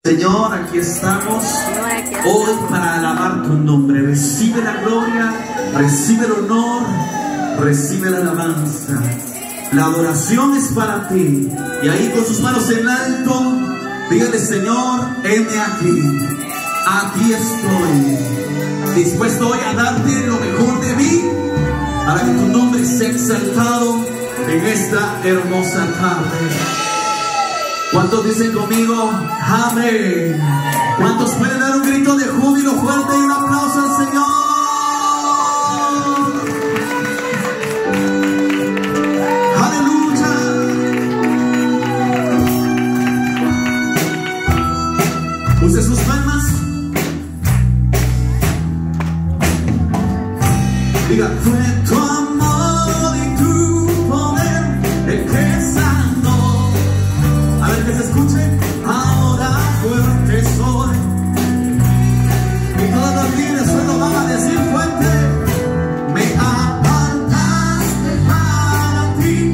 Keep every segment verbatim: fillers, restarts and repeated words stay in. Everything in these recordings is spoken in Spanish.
Señor, aquí estamos hoy para alabar tu nombre. Recibe la gloria, recibe el honor, recibe la alabanza. La adoración es para ti. Y ahí con sus manos en alto, dígale: Señor, heme aquí. Aquí estoy, dispuesto hoy a darte lo mejor de mí, para que tu nombre sea exaltado en esta hermosa tarde. ¿Cuántos dicen conmigo amén? ¿Cuántos pueden dar un grito de júbilo fuerte y un aplauso al Señor? ¡Aleluya! Use sus palmas. Diga: fue tu amor y tu poder el que sanó. A ver, que se escuche. Ahora fuerte soy. Y todos los líderes solo van a decir fuerte: me apartaste para ti.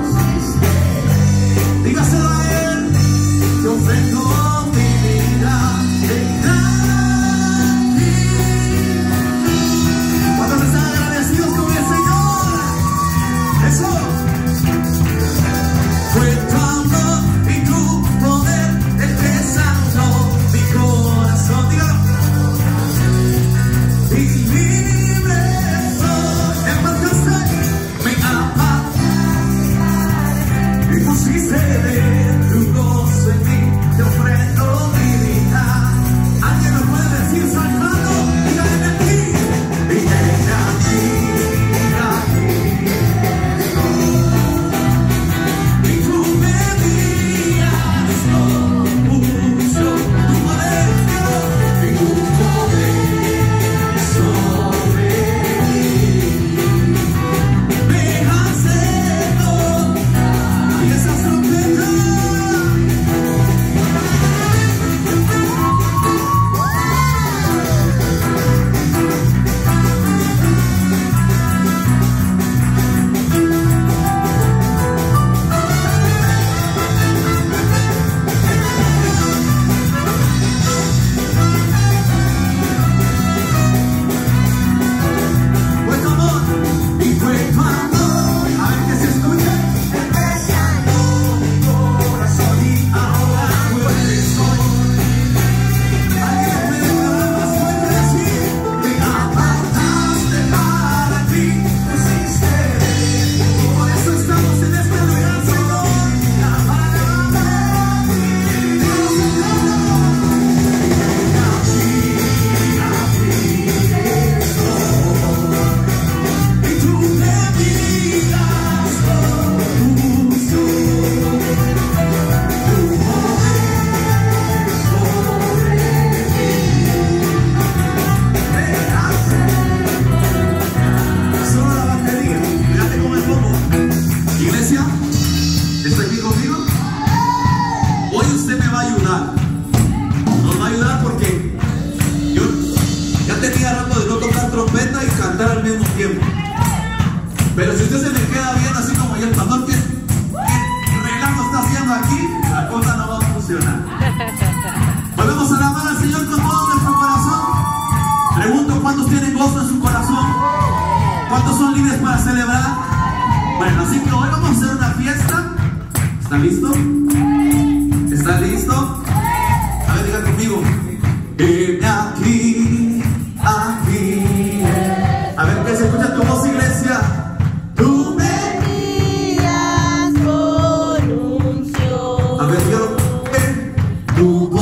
Dígaselo a él: te ofrendo mi vida. Cuando me están agradecidos con el Señor, eso fue tu amor y tu poder el que sanó mi corazón. Dígalo. Y libre soy. Embarcaste, me amaste y pusiste de tu gozo en mí. Te ofrendo mi vida. ¿Alguien lo puede decir saltando? Dígame aquí. Y ella aquí, aquí. Y tú me guías con mucho tu poder, y tu poder sobre mí. Me hace tocar y esas trompetas. Fue tu amor y fue tu amor. A ver que se escuche. El que sanó mi corazón y ahora fuerte soy. Alguien puede hablar más fuerte decir: me apartaste para ti, pusiste de ti. Por eso estamos en este lugar, Señor, para alabar. Dios, y tú me miras con gusto, tu poder sobre mí. Me hace solo la batería. Fíjate cómo es poco. Iglesia, ¿está aquí conmigo? Hoy usted me va a ayudar. Nos va a ayudar porque yo ya tenía rato de no tocar trompeta y cantar al mismo tiempo. Pero si usted se me queda bien así como yo, el pastor, ¿qué, qué relajo está haciendo aquí? La cosa no va a funcionar. Volvemos a alabar al Señor con todo nuestro corazón. Pregunto: ¿cuántos tienen gozo en su corazón? ¿Cuántos son libres para celebrar? Bueno, así que hoy vamos a hacer una fiesta. ¿Está listo? ¿Está listo? A ver, diga conmigo: heme aquí, aquí. A ver que se escucha tu voz, iglesia. Tú me Días con unción. A ver, dígalo. Eh, tu